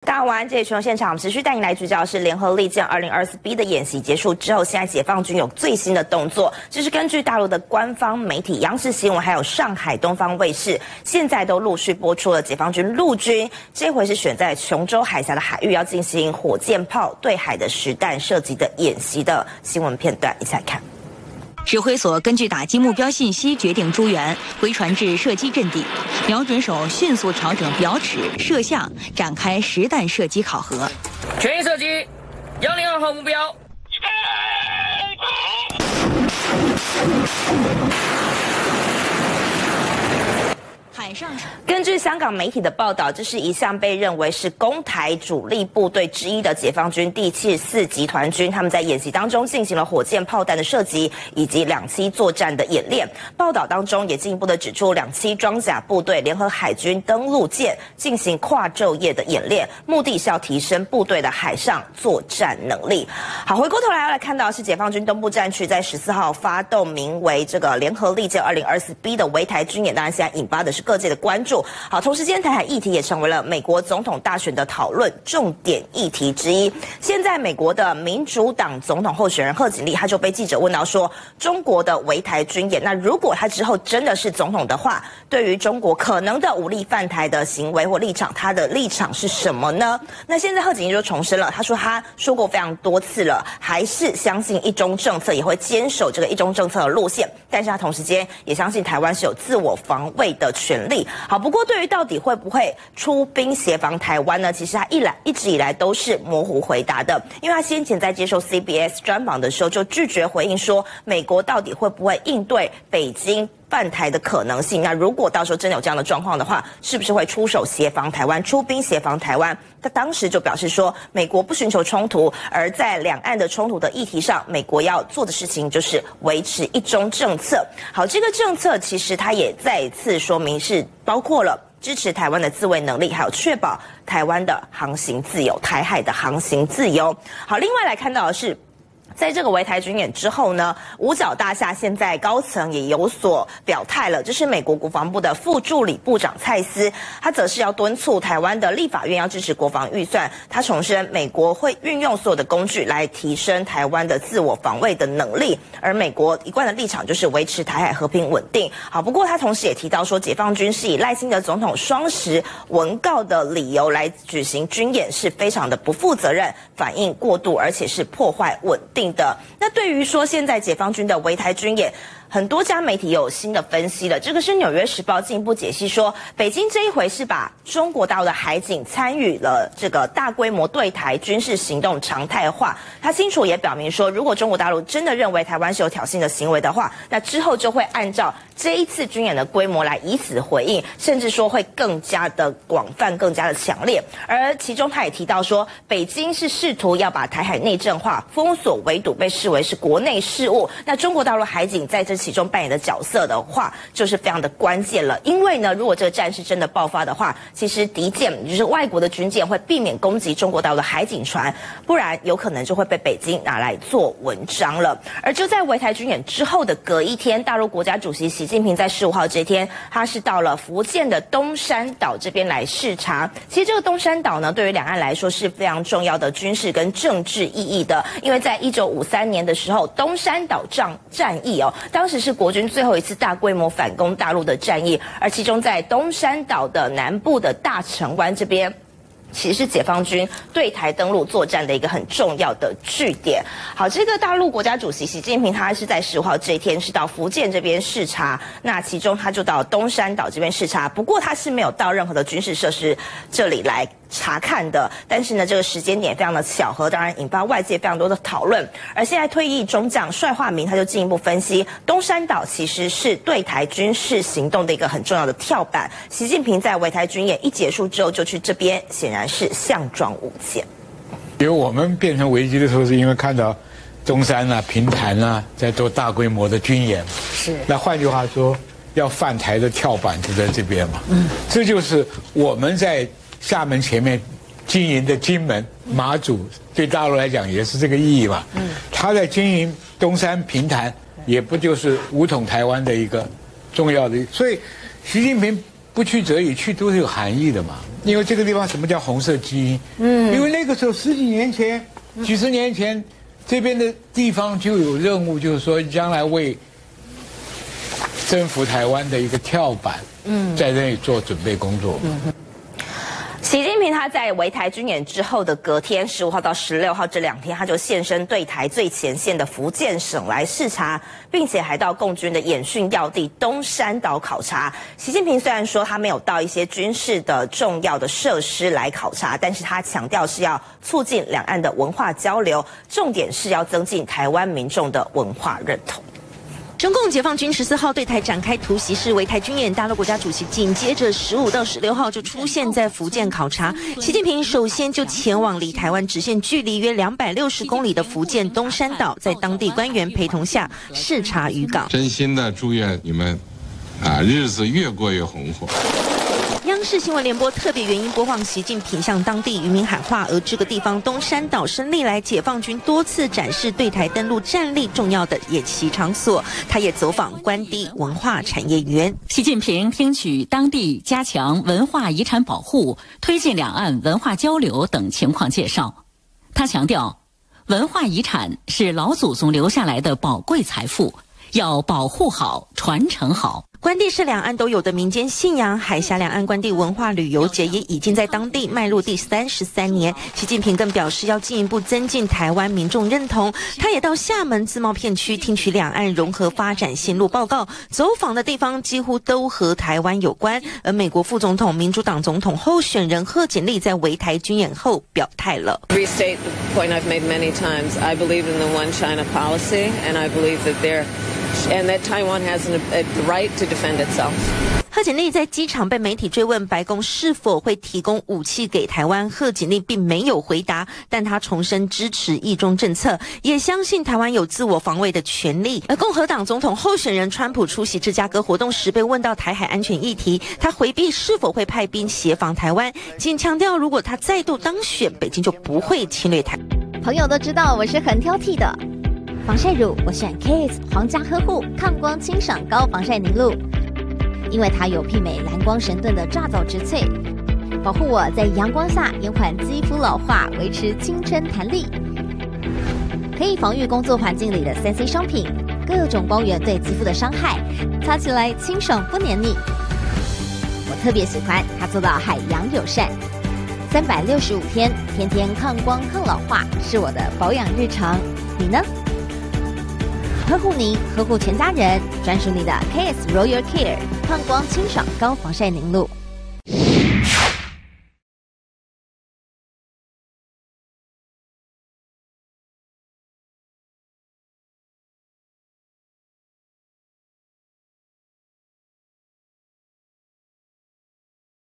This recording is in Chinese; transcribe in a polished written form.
大家晚安，这里是从现场持续带你来聚焦的是联合利剑2024B 的演习结束之后，现在解放军有最新的动作，这是根据大陆的官方媒体央视新闻还有上海东方卫视，现在都陆续播出了解放军陆军这回是选在琼州海峡的海域要进行火箭炮对海的实弹射击的演习的新闻片段，一起来看。 指挥所根据打击目标信息决定诸援，回传至射击阵地，瞄准手迅速调整表尺、射向，展开实弹射击考核。 全员射击，102号目标。 海上根据香港媒体的报道，这是一项被认为是攻台主力部队之一的解放军第74集团军，他们在演习当中进行了火箭炮弹的射击以及两栖作战的演练。报道当中也进一步的指出，两栖装甲部队联合海军登陆舰进行跨昼夜的演练，目的是要提升部队的海上作战能力。好，回过头来要来看到是解放军东部战区在14号发动名为这个联合利剑2024B 的围台军演，当然现在引发的是各界的关注。好，同时间台海议题也成为了美国总统大选的讨论重点议题之一。现在美国的民主党总统候选人贺锦丽，他就被记者问到说，中国的围台军演，那如果他之后真的是总统的话，对于中国可能的武力犯台的行为或立场，他的立场是什么呢？那现在贺锦丽就重申了，他说他说过非常多次了，还是相信一中政策，也会坚守这个一中政策的路线，但是他同时间也相信台湾是有自我防卫的权利。好，不过对于到底会不会出兵协防台湾呢？其实他一直以来都是模糊回答的，因为他先前在接受 CBS 专访的时候就拒绝回应说，美国到底会不会应对北京犯台的可能性？那如果到时候真的有这样的状况的话，是不是会出手协防台湾，出兵协防台湾？他当时就表示说，美国不寻求冲突，而在两岸的冲突的议题上，美国要做的事情就是维持一中政策。好，这个政策其实他也再一次说明是包括了支持台湾的自卫能力，还有确保台湾的航行自由，台海的航行自由。好，另外来看到的是，在这个围台军演之后呢，五角大厦现在高层也有所表态了，这是美国国防部的副助理部长蔡斯，他则是要敦促台湾的立法院要支持国防预算。他重申，美国会运用所有的工具来提升台湾的自我防卫的能力，而美国一贯的立场就是维持台海和平稳定。好，不过他同时也提到说，解放军是以赖清德总统双10文告的理由来举行军演，是非常的不负责任，反应过度，而且是破坏稳定的。那对于说现在解放军的围台军演，很多家媒体有新的分析了。这个是《纽约时报》进一步解析说，北京这一回是把中国大陆的海警参与了这个大规模对台军事行动常态化。他清楚也表明说，如果中国大陆真的认为台湾是有挑衅的行为的话，那之后就会按照这一次军演的规模来以此回应，甚至说会更加的广泛、更加的强烈。而其中他也提到说，北京是试图要把台海内政化、封锁围堵被视为是国内事务。那中国大陆海警在这其中扮演的角色的话，就是非常的关键了。因为呢，如果这个战事真的爆发的话，其实敌舰就是外国的军舰会避免攻击中国大陆的海警船，不然有可能就会被北京拿来做文章了。而就在围台军演之后的隔一天，大陆国家主席习近平在15号这天，他是到了福建的东山岛这边来视察。其实这个东山岛呢，对于两岸来说是非常重要的军事跟政治意义的，因为在1953年的时候，东山岛战役当时是国军最后一次大规模反攻大陆的战役，而其中在东山岛的南部的大城湾这边，其实是解放军对台登陆作战的一个很重要的据点。好，这个大陆国家主席习近平他是在15号这一天是到福建这边视察，那其中他就到东山岛这边视察，不过他是没有到任何的军事设施这里来查看的，但是呢，这个时间点非常的巧合，当然引发外界非常多的讨论。而现在退役中将帅化明他就进一步分析，东山岛其实是对台军事行动的一个很重要的跳板。习近平在围台军演一结束之后就去这边，显然是项庄舞剑。 因为我们变成危机的时候，是因为看到中山啊、平潭啊在做大规模的军演， 是。 那换句话说，要犯台的跳板就在这边嘛。这就是我们在厦门前面经营的金门、马祖，对大陆来讲也是这个意义嘛。他在经营东山、平潭，也不就是武统台湾的一个重要的，所以习近平不去则已，去都是有含义的嘛。 因为这个地方什么叫红色基因？因为那个时候十几年前、几十年前，这边的地方就有任务，就是说将来为征服台湾的一个跳板，在那里做准备工作。 习近平他在围台军演之后的隔天，15号到16号这2天，他就现身对台最前线的福建省来视察，并且还到共军的演训要地东山岛考察。习近平虽然说他没有到一些军事的重要的设施来考察，但是他强调是要促进两岸的文化交流，重点是要增进台湾民众的文化认同。 中共解放军14号对台展开突袭式围台军演，大陆国家主席紧接着15到16号就出现在福建考察。习近平首先就前往离台湾直线距离约260公里的福建东山岛，在当地官员陪同下视察渔港。 真心的祝愿你们，日子越过越红火。 央视新闻联播特别原因播放习近平向当地渔民喊话，而这个地方东山岛是历来解放军多次展示对台登陆战力重要的演习场所。他也走访关帝文化产业园。 习近平听取当地加强文化遗产保护、推进两岸文化交流等情况介绍。他强调，文化遗产是老祖宗留下来的宝贵财富，要保护好、传承好。 关帝是两岸都有的民间信仰，海峡两岸关帝文化旅游节也已经在当地迈入第33年。习近平更表示要进一步增进台湾民众认同。他也到厦门自贸片区听取两岸融合发展线路报告，走访的地方几乎都和台湾有关。而美国副总统、民主党总统候选人贺锦丽在围台军演后表态了。 Restate the point I've made many times. I believe in the One China policy, and I believe that Taiwan has the right to defend itself. 贺锦丽在机场被媒体追问白宫是否会提供武器给台湾，贺锦丽并没有回答，但她重申支持一中政策，也相信台湾有自我防卫的权利。而共和党总统候选人川普出席芝加哥活动时被问到台海安全议题，他回避是否会派兵协防台湾，仅强调如果他再度当选，北京就不会侵略台。 朋友都知道我是很挑剔的，防晒乳我选 KISS 皇家呵护抗光清爽高防晒凝露，因为它有媲美蓝光神盾的抓藻植萃，保护我在阳光下延缓肌肤老化，维持青春弹力，可以防御工作环境里的3C 商品各种光源对肌肤的伤害，擦起来清爽不黏腻。我特别喜欢它做到海洋友善，365天天天抗光抗老化是我的保养日常。你呢？呵护您，呵护全家人，专属你的 KISS Royal Care 抗光清爽高防晒凝露。